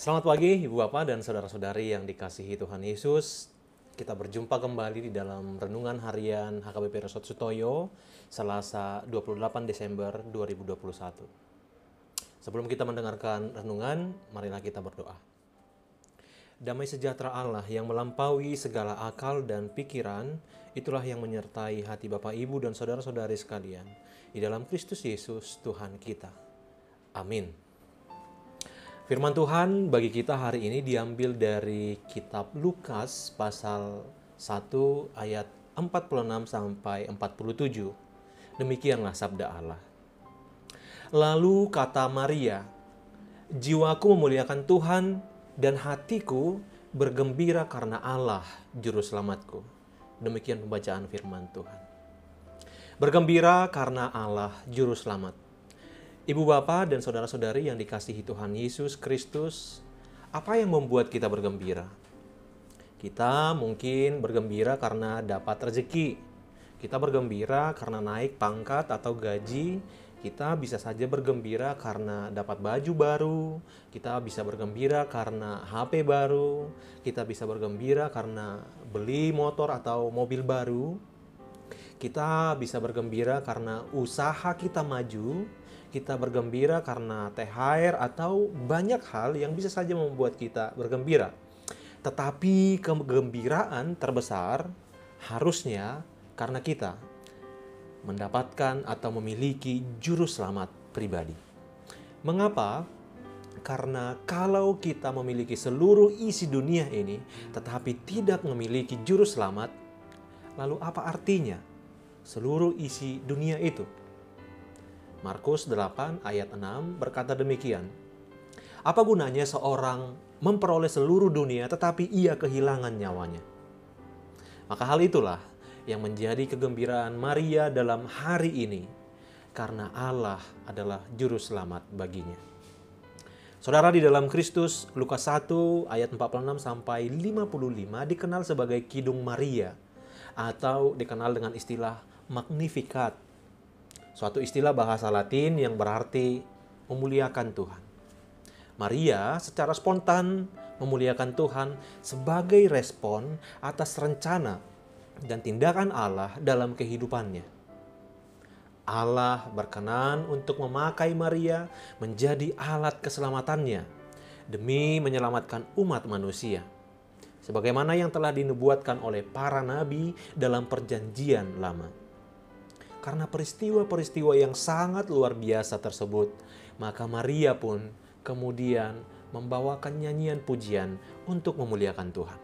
Selamat pagi Ibu Bapak dan saudara-saudari yang dikasihi Tuhan Yesus. Kita berjumpa kembali di dalam renungan harian HKBP Resort Sutoyo, Selasa 28 Desember 2021. Sebelum kita mendengarkan renungan, marilah kita berdoa. Damai sejahtera Allah yang melampaui segala akal dan pikiran, itulah yang menyertai hati Bapak, Ibu, dan saudara-saudari sekalian. Di dalam Kristus Yesus, Tuhan kita. Amin. Firman Tuhan bagi kita hari ini diambil dari kitab Lukas pasal 1 ayat 46 sampai 47. Demikianlah sabda Allah. Lalu kata Maria, "Jiwaku memuliakan Tuhan dan hatiku bergembira karena Allah juru selamatku." Demikian pembacaan firman Tuhan. Bergembira karena Allah juru selamat. Ibu bapak dan saudara-saudari yang dikasihi Tuhan Yesus Kristus, apa yang membuat kita bergembira? Kita mungkin bergembira karena dapat rezeki. Kita bergembira karena naik pangkat atau gaji. Kita bisa saja bergembira karena dapat baju baru. Kita bisa bergembira karena HP baru. Kita bisa bergembira karena beli motor atau mobil baru. Kita bisa bergembira karena usaha kita maju. Kita bergembira karena THR atau banyak hal yang bisa saja membuat kita bergembira. Tetapi kegembiraan terbesar harusnya karena kita mendapatkan atau memiliki juru selamat pribadi. Mengapa? Karena kalau kita memiliki seluruh isi dunia ini tetapi tidak memiliki juru selamat, lalu apa artinya seluruh isi dunia itu? Markus 8 ayat 6 berkata demikian. Apa gunanya seorang memperoleh seluruh dunia tetapi ia kehilangan nyawanya? Maka hal itulah yang menjadi kegembiraan Maria dalam hari ini. Karena Allah adalah juru selamat baginya. Saudara di dalam Kristus, Lukas 1 ayat 46 sampai 55 dikenal sebagai Kidung Maria atau dikenal dengan istilah Magnificat. Suatu istilah bahasa Latin yang berarti memuliakan Tuhan. Maria secara spontan memuliakan Tuhan sebagai respon atas rencana dan tindakan Allah dalam kehidupannya. Allah berkenan untuk memakai Maria menjadi alat keselamatannya demi menyelamatkan umat manusia. Sebagaimana yang telah dinubuatkan oleh para nabi dalam perjanjian lama. Karena peristiwa-peristiwa yang sangat luar biasa tersebut, maka Maria pun kemudian membawakan nyanyian pujian untuk memuliakan Tuhan.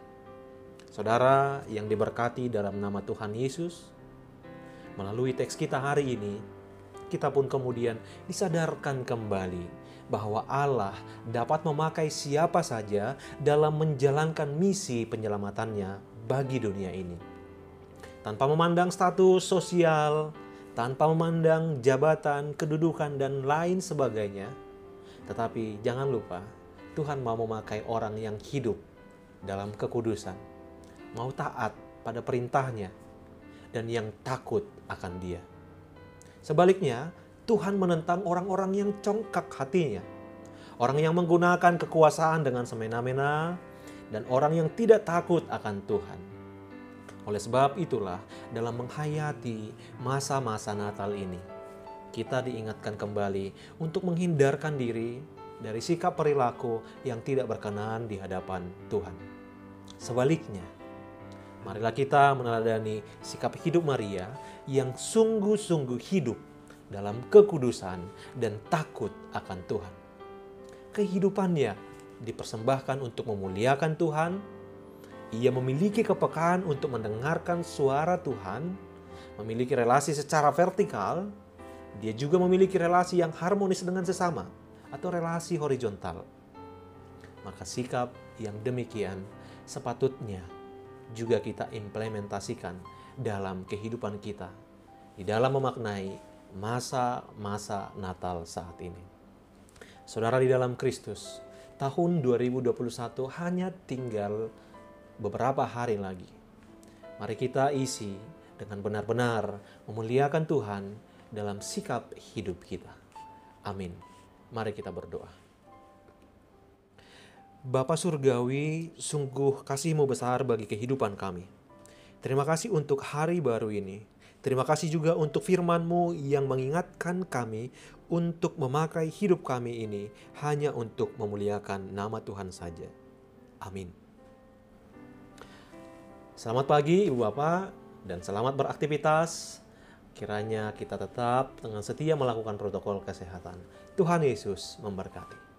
Saudara yang diberkati dalam nama Tuhan Yesus, melalui teks kita hari ini, kita pun kemudian disadarkan kembali bahwa Allah dapat memakai siapa saja dalam menjalankan misi penyelamatannya bagi dunia ini. Tanpa memandang status sosial, tanpa memandang jabatan, kedudukan, dan lain sebagainya. Tetapi jangan lupa, Tuhan mau memakai orang yang hidup dalam kekudusan, mau taat pada perintahnya, dan yang takut akan Dia. Sebaliknya, Tuhan menentang orang-orang yang congkak hatinya, orang yang menggunakan kekuasaan dengan semena-mena, dan orang yang tidak takut akan Tuhan. Oleh sebab itulah, dalam menghayati masa-masa Natal ini, kita diingatkan kembali untuk menghindarkan diri dari sikap perilaku yang tidak berkenan di hadapan Tuhan. Sebaliknya, marilah kita meneladani sikap hidup Maria yang sungguh-sungguh hidup dalam kekudusan dan takut akan Tuhan. Kehidupannya dipersembahkan untuk memuliakan Tuhan. Ia memiliki kepekaan untuk mendengarkan suara Tuhan, memiliki relasi secara vertikal. Dia juga memiliki relasi yang harmonis dengan sesama atau relasi horizontal. Maka sikap yang demikian sepatutnya juga kita implementasikan dalam kehidupan kita di dalam memaknai masa-masa Natal saat ini. Saudara di dalam Kristus, tahun 2021 hanya tinggal beberapa hari lagi. Mari kita isi dengan benar-benar memuliakan Tuhan dalam sikap hidup kita. Amin. Mari kita berdoa. Bapa Surgawi, sungguh kasih-Mu besar bagi kehidupan kami. Terima kasih untuk hari baru ini. Terima kasih juga untuk firman-Mu yang mengingatkan kami untuk memakai hidup kami ini hanya untuk memuliakan nama Tuhan saja. Amin. Selamat pagi Ibu Bapak dan selamat beraktivitas. Kiranya kita tetap dengan setia melakukan protokol kesehatan. Tuhan Yesus memberkati.